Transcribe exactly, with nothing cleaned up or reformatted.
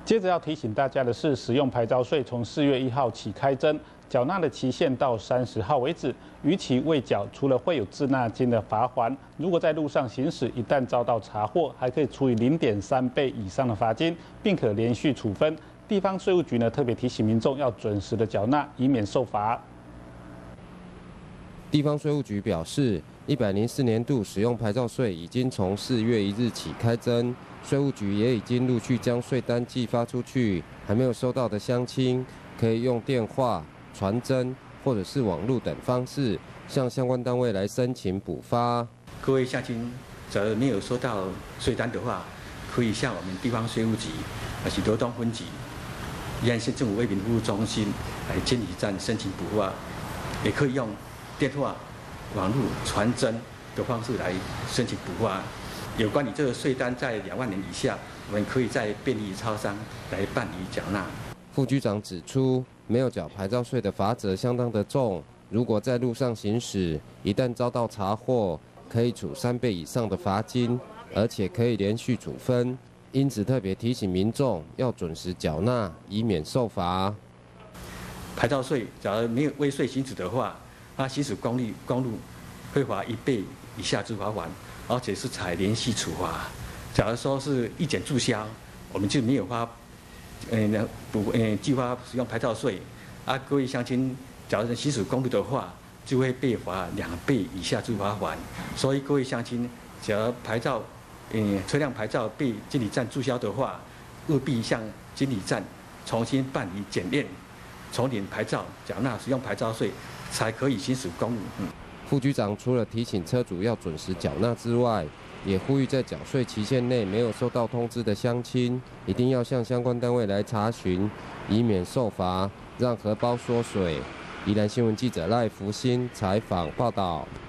接着要提醒大家的是，使用牌照税从四月一号起开征，缴纳的期限到三十号为止。逾期未缴，除了会有滞纳金的罚锾，如果在路上行驶，一旦遭到查获，还可以处以零点三倍以上的罚金，并可连续处分。地方税务局呢特别提醒民众要准时的缴纳，以免受罚。 地方税务局表示，一百零四年度使用牌照税已经从四月一日起开征。 税务局也已经陆续将税单寄发出去，还没有收到的乡亲，可以用电话、传真或者是网络等方式，向相关单位来申请补发。 各位乡亲，假如没有收到税单的话，可以向我们地方税务局，还是罗东分局、宜兰县政府为民服务中心来监理站申请补发，也可以用电话、网络、传真的方式来申请补发。 有关你这个税单在两万元以下，我们可以在便利超商来办理缴纳。 副局长指出，没有缴牌照税的罚则相当的重，如果在路上行驶，一旦遭到查获，可以处三倍以上的罚金，而且可以连续处分。因此特别提醒民众要准时缴纳，以免受罚。 牌照税假如没有未税行止的话，那行驶公路公路会罚一倍以下之罚锾。 而且是采连续处罚。假如说是一检注销，我们就没有发，嗯，补，嗯，计发使用牌照税。啊，各位乡亲，假如是行驶公路的话，就会被罚两倍以下之罚锾。所以各位乡亲，假如牌照，嗯，车辆牌照被监理站注销的话，务必向监理站重新办理检验，重领牌照，缴纳使用牌照税，才可以行驶公路。嗯。 副局长除了提醒车主要准时缴纳之外，也呼吁在缴税期限内没有收到通知的乡亲，一定要向相关单位来查询，以免受罚，让荷包缩水。宜兰新闻记者赖福兴采访报道。